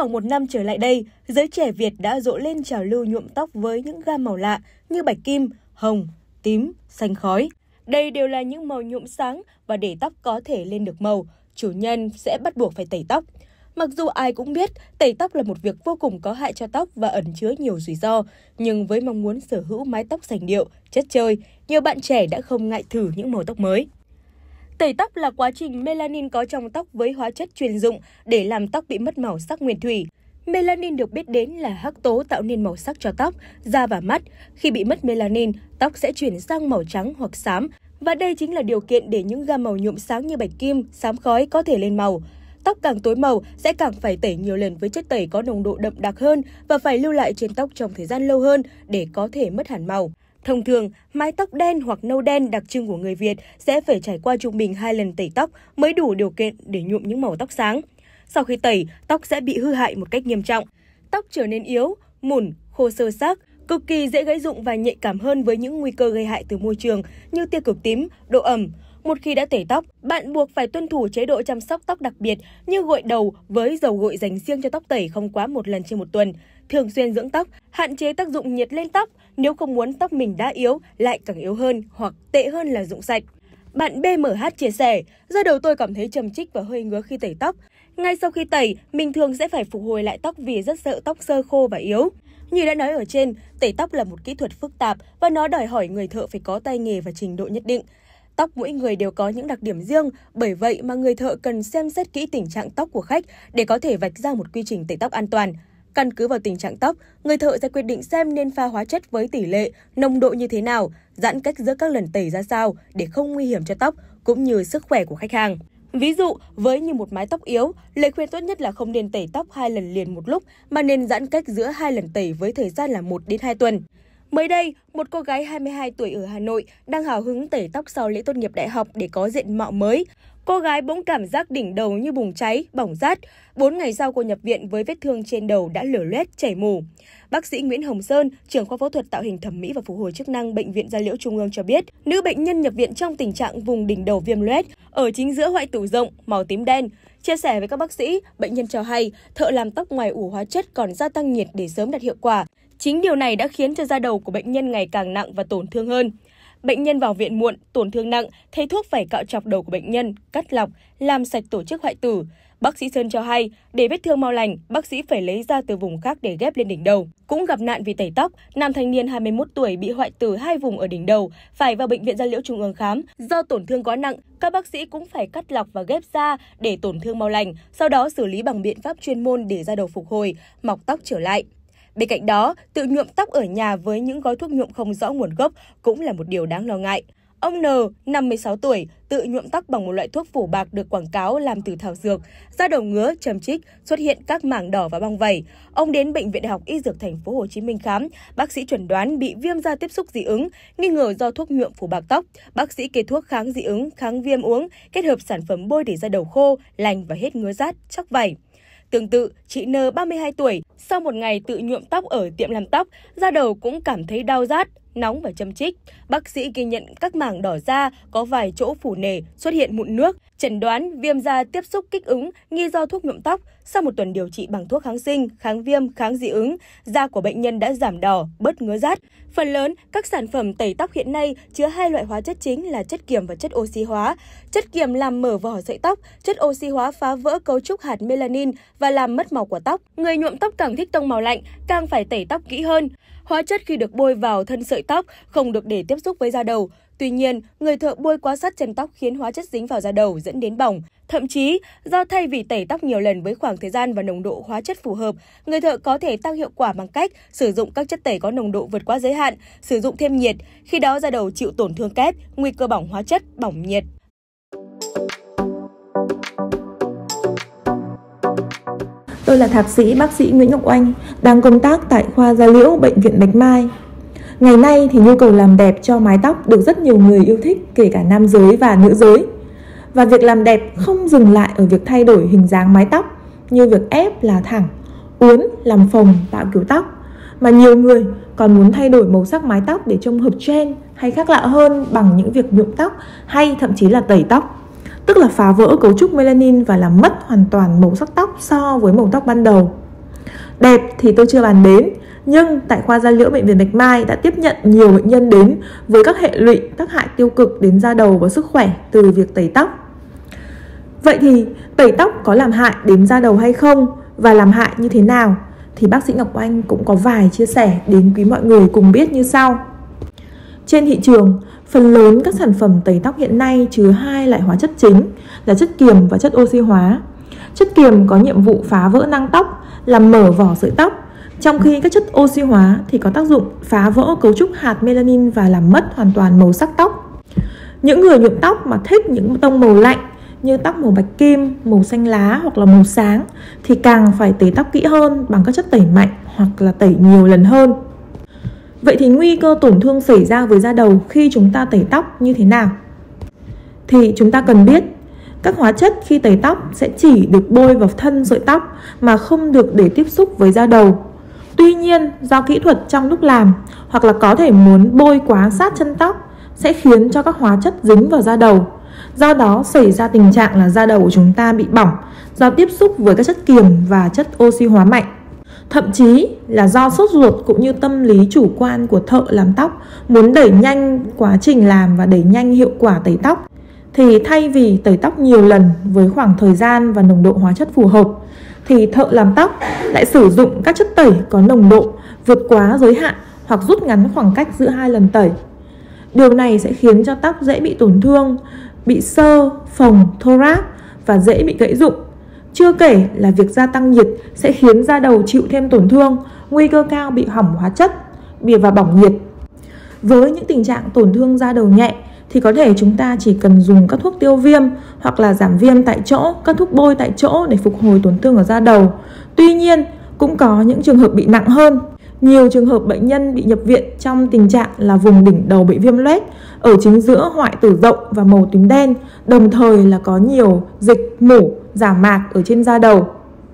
khoảng 1 năm trở lại đây, giới trẻ Việt đã rộ lên trào lưu nhuộm tóc với những gam màu lạ như bạch kim, hồng, tím, xanh khói. Đây đều là những màu nhuộm sáng và để tóc có thể lên được màu, chủ nhân sẽ bắt buộc phải tẩy tóc. Mặc dù ai cũng biết tẩy tóc là một việc vô cùng có hại cho tóc và ẩn chứa nhiều rủi ro, nhưng với mong muốn sở hữu mái tóc sành điệu, chất chơi, nhiều bạn trẻ đã không ngại thử những màu tóc mới. Tẩy tóc là quá trình melanin có trong tóc với hóa chất chuyên dụng để làm tóc bị mất màu sắc nguyên thủy. Melanin được biết đến là hắc tố tạo nên màu sắc cho tóc, da và mắt. Khi bị mất melanin, tóc sẽ chuyển sang màu trắng hoặc xám, và đây chính là điều kiện để những gam màu nhuộm sáng như bạch kim, xám khói có thể lên màu. Tóc càng tối màu sẽ càng phải tẩy nhiều lần với chất tẩy có nồng độ đậm đặc hơn và phải lưu lại trên tóc trong thời gian lâu hơn để có thể mất hẳn màu. Thông thường, mái tóc đen hoặc nâu đen đặc trưng của người Việt sẽ phải trải qua trung bình 2 lần tẩy tóc mới đủ điều kiện để nhuộm những màu tóc sáng. Sau khi tẩy, tóc sẽ bị hư hại một cách nghiêm trọng. Tóc trở nên yếu, mủn, khô xơ xác, cực kỳ dễ gãy rụng và nhạy cảm hơn với những nguy cơ gây hại từ môi trường như tia cực tím, độ ẩm. Một khi đã tẩy tóc, bạn buộc phải tuân thủ chế độ chăm sóc tóc đặc biệt như gội đầu với dầu gội dành riêng cho tóc tẩy không quá 1 lần trên 1 tuần. Thường xuyên dưỡng tóc, hạn chế tác dụng nhiệt lên tóc nếu không muốn tóc mình đã yếu lại càng yếu hơn hoặc tệ hơn là rụng sạch. Bạn BMH chia sẻ, da đầu tôi cảm thấy trầm trích và hơi ngứa khi tẩy tóc. Ngay sau khi tẩy, mình thường sẽ phải phục hồi lại tóc vì rất sợ tóc xơ khô và yếu. Như đã nói ở trên, tẩy tóc là một kỹ thuật phức tạp và nó đòi hỏi người thợ phải có tay nghề và trình độ nhất định. Tóc mỗi người đều có những đặc điểm riêng, bởi vậy mà người thợ cần xem xét kỹ tình trạng tóc của khách để có thể vạch ra một quy trình tẩy tóc an toàn. Căn cứ vào tình trạng tóc, người thợ sẽ quyết định xem nên pha hóa chất với tỷ lệ, nồng độ như thế nào, giãn cách giữa các lần tẩy ra sao để không nguy hiểm cho tóc cũng như sức khỏe của khách hàng. Ví dụ, với như một mái tóc yếu, lời khuyên tốt nhất là không nên tẩy tóc 2 lần liền một lúc mà nên giãn cách giữa 2 lần tẩy với thời gian là 1 đến 2 tuần. Mới đây, một cô gái 22 tuổi ở Hà Nội đang hào hứng tẩy tóc sau lễ tốt nghiệp đại học để có diện mạo mới. Cô gái bỗng cảm giác đỉnh đầu như bùng cháy, bỏng rát. 4 ngày sau cô nhập viện với vết thương trên đầu đã lở loét, chảy mủ. Bác sĩ Nguyễn Hồng Sơn, trưởng khoa phẫu thuật tạo hình thẩm mỹ và phục hồi chức năng Bệnh viện Gia Liễu Trung ương cho biết, nữ bệnh nhân nhập viện trong tình trạng vùng đỉnh đầu viêm loét ở chính giữa hoại tử rộng, màu tím đen. Chia sẻ với các bác sĩ, bệnh nhân cho hay thợ làm tóc ngoài ủ hóa chất còn gia tăng nhiệt để sớm đạt hiệu quả. Chính điều này đã khiến cho da đầu của bệnh nhân ngày càng nặng và tổn thương hơn. Bệnh nhân vào viện muộn, tổn thương nặng, thầy thuốc phải cạo chọc đầu của bệnh nhân, cắt lọc, làm sạch tổ chức hoại tử. Bác sĩ Sơn cho hay, để vết thương mau lành, bác sĩ phải lấy ra từ vùng khác để ghép lên đỉnh đầu. Cũng gặp nạn vì tẩy tóc, nam thanh niên 21 tuổi bị hoại tử 2 vùng ở đỉnh đầu, phải vào Bệnh viện Gia Liễu Trung ương khám. Do tổn thương quá nặng, các bác sĩ cũng phải cắt lọc và ghép da để tổn thương mau lành, sau đó xử lý bằng biện pháp chuyên môn để da đầu phục hồi, mọc tóc trở lại. Bên cạnh đó, tự nhuộm tóc ở nhà với những gói thuốc nhuộm không rõ nguồn gốc cũng là một điều đáng lo ngại. Ông N, 56 tuổi, tự nhuộm tóc bằng một loại thuốc phủ bạc được quảng cáo làm từ thảo dược, da đầu ngứa, châm chích, xuất hiện các mảng đỏ và bong vảy. Ông đến Bệnh viện Đại học Y Dược Thành phố Hồ Chí Minh khám, bác sĩ chẩn đoán bị viêm da tiếp xúc dị ứng, nghi ngờ do thuốc nhuộm phủ bạc tóc. Bác sĩ kê thuốc kháng dị ứng, kháng viêm uống, kết hợp sản phẩm bôi để da đầu khô, lành và hết ngứa rát, chóc vảy. Tương tự, chị N, 32 tuổi, sau một ngày tự nhuộm tóc ở tiệm làm tóc, da đầu cũng cảm thấy đau rát, nóng và châm chích. Bác sĩ ghi nhận các mảng đỏ da, có vài chỗ phủ nề, xuất hiện mụn nước, chẩn đoán viêm da tiếp xúc kích ứng, nghi do thuốc nhuộm tóc. Sau 1 tuần điều trị bằng thuốc kháng sinh, kháng viêm, kháng dị ứng, da của bệnh nhân đã giảm đỏ, bớt ngứa rát. Phần lớn, các sản phẩm tẩy tóc hiện nay chứa 2 loại hóa chất chính là chất kiềm và chất oxy hóa. Chất kiềm làm mở vỏ sợi tóc, chất oxy hóa phá vỡ cấu trúc hạt melanin và làm mất màu của tóc. Người nhuộm tóc càng thích tông màu lạnh, càng phải tẩy tóc kỹ hơn. Hóa chất khi được bôi vào thân sợi tóc không được để tiếp xúc với da đầu. Tuy nhiên, người thợ bôi quá sát chân tóc khiến hóa chất dính vào da đầu dẫn đến bỏng. Thậm chí, do thay vì tẩy tóc nhiều lần với khoảng thời gian và nồng độ hóa chất phù hợp, người thợ có thể tăng hiệu quả bằng cách sử dụng các chất tẩy có nồng độ vượt quá giới hạn, sử dụng thêm nhiệt. Khi đó da đầu chịu tổn thương kép, nguy cơ bỏng hóa chất, bỏng nhiệt. Tôi là thạc sĩ bác sĩ Nguyễn Ngọc Oanh, đang công tác tại khoa da liễu Bệnh viện Bạch Mai. Ngày nay thì nhu cầu làm đẹp cho mái tóc được rất nhiều người yêu thích, kể cả nam giới và nữ giới. Và việc làm đẹp không dừng lại ở việc thay đổi hình dáng mái tóc, như việc ép là thẳng, uốn, làm phồng, tạo kiểu tóc, mà nhiều người còn muốn thay đổi màu sắc mái tóc để trông hợp trend hay khác lạ hơn bằng những việc nhuộm tóc hay thậm chí là tẩy tóc, tức là phá vỡ cấu trúc melanin và làm mất hoàn toàn màu sắc tóc so với màu tóc ban đầu. Đẹp thì tôi chưa bàn đến, nhưng tại khoa da liễu Bệnh viện Bạch Mai đã tiếp nhận nhiều bệnh nhân đến với các hệ lụy tác hại tiêu cực đến da đầu và sức khỏe từ việc tẩy tóc. Vậy thì tẩy tóc có làm hại đến da đầu hay không, và làm hại như thế nào? Thì bác sĩ Ngọc Oanh cũng có vài chia sẻ đến quý mọi người cùng biết như sau. Trên thị trường, phần lớn các sản phẩm tẩy tóc hiện nay chứa hai loại hóa chất chính là chất kiềm và chất oxy hóa. Chất kiềm có nhiệm vụ phá vỡ nang tóc, làm mở vỏ sợi tóc, trong khi các chất oxy hóa thì có tác dụng phá vỡ cấu trúc hạt melanin và làm mất hoàn toàn màu sắc tóc. Những người nhuộm tóc mà thích những tông màu lạnh như tóc màu bạch kim, màu xanh lá hoặc là màu sáng thì càng phải tẩy tóc kỹ hơn bằng các chất tẩy mạnh hoặc là tẩy nhiều lần hơn. Vậy thì nguy cơ tổn thương xảy ra với da đầu khi chúng ta tẩy tóc như thế nào? Thì chúng ta cần biết các hóa chất khi tẩy tóc sẽ chỉ được bôi vào thân sợi tóc mà không được để tiếp xúc với da đầu. Tuy nhiên, do kỹ thuật trong lúc làm hoặc là có thể muốn bôi quá sát chân tóc sẽ khiến cho các hóa chất dính vào da đầu. Do đó xảy ra tình trạng là da đầu của chúng ta bị bỏng do tiếp xúc với các chất kiềm và chất oxy hóa mạnh. Thậm chí là do sốt ruột cũng như tâm lý chủ quan của thợ làm tóc muốn đẩy nhanh quá trình làm và đẩy nhanh hiệu quả tẩy tóc, thì thay vì tẩy tóc nhiều lần với khoảng thời gian và nồng độ hóa chất phù hợp, thì thợ làm tóc lại sử dụng các chất tẩy có nồng độ vượt quá giới hạn hoặc rút ngắn khoảng cách giữa hai lần tẩy. Điều này sẽ khiến cho tóc dễ bị tổn thương, bị xơ, phồng, thô ráp và dễ bị gãy rụng. Chưa kể là việc gia tăng nhiệt sẽ khiến da đầu chịu thêm tổn thương, nguy cơ cao bị hỏng hóa chất và bỏng nhiệt. Với những tình trạng tổn thương da đầu nhẹ thì có thể chúng ta chỉ cần dùng các thuốc tiêu viêm hoặc là giảm viêm tại chỗ, các thuốc bôi tại chỗ để phục hồi tổn thương ở da đầu. Tuy nhiên, cũng có những trường hợp bị nặng hơn. Nhiều trường hợp bệnh nhân bị nhập viện trong tình trạng là vùng đỉnh đầu bị viêm loét, ở chính giữa hoại tử rộng và màu tím đen, đồng thời là có nhiều dịch, mủ, giả mạc ở trên da đầu.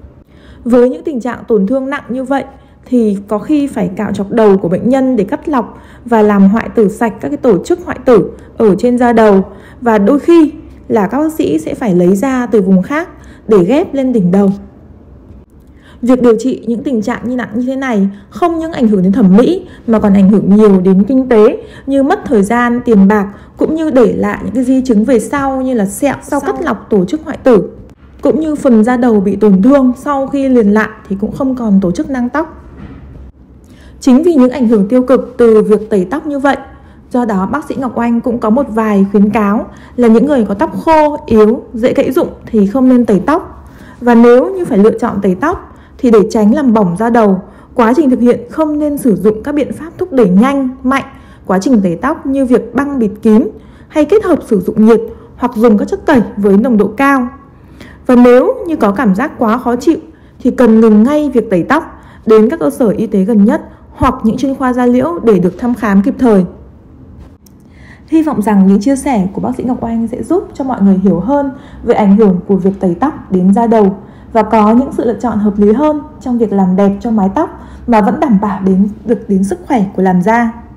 Với những tình trạng tổn thương nặng như vậy thì có khi phải cạo chọc đầu của bệnh nhân để cắt lọc và làm hoại tử sạch các cái tổ chức hoại tử ở trên da đầu, và đôi khi là các bác sĩ sẽ phải lấy da từ vùng khác để ghép lên đỉnh đầu. Việc điều trị những tình trạng như nặng như thế này không những ảnh hưởng đến thẩm mỹ mà còn ảnh hưởng nhiều đến kinh tế, như mất thời gian, tiền bạc, cũng như để lại những cái di chứng về sau như là sẹo sau cắt lọc tổ chức hoại tử, cũng như phần da đầu bị tổn thương sau khi liền lại thì cũng không còn tổ chức nang tóc. Chính vì những ảnh hưởng tiêu cực từ việc tẩy tóc như vậy, do đó bác sĩ Ngọc Oanh cũng có một vài khuyến cáo là những người có tóc khô, yếu, dễ gãy rụng thì không nên tẩy tóc. Và nếu như phải lựa chọn tẩy tóc thì để tránh làm bỏng da đầu, quá trình thực hiện không nên sử dụng các biện pháp thúc đẩy nhanh, mạnh quá trình tẩy tóc như việc băng bịt kín hay kết hợp sử dụng nhiệt hoặc dùng các chất tẩy với nồng độ cao. Và nếu như có cảm giác quá khó chịu thì cần ngừng ngay việc tẩy tóc, đến các cơ sở y tế gần nhất hoặc những chuyên khoa da liễu để được thăm khám kịp thời. Hy vọng rằng những chia sẻ của bác sĩ Ngọc Oanh sẽ giúp cho mọi người hiểu hơn về ảnh hưởng của việc tẩy tóc đến da đầu và có những sự lựa chọn hợp lý hơn trong việc làm đẹp cho mái tóc mà vẫn đảm bảo được đến sức khỏe của làn da.